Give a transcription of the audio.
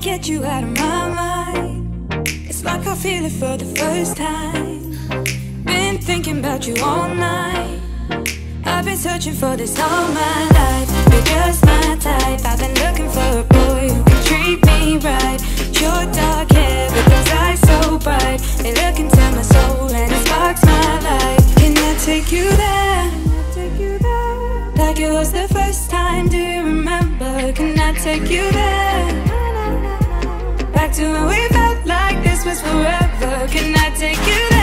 get you out of my mind. It's like I feel it for the first time. Been thinking about you all night. I've been searching for this all my life. You're just my type. I've been looking for a boy who can treat me right. Your dark hair with those eyes so bright. They look into my soul and it sparks my life. Can I take you there? Like it was the first time, do you remember? Can I take you there? Back to when we felt like this was forever. Can I take you there?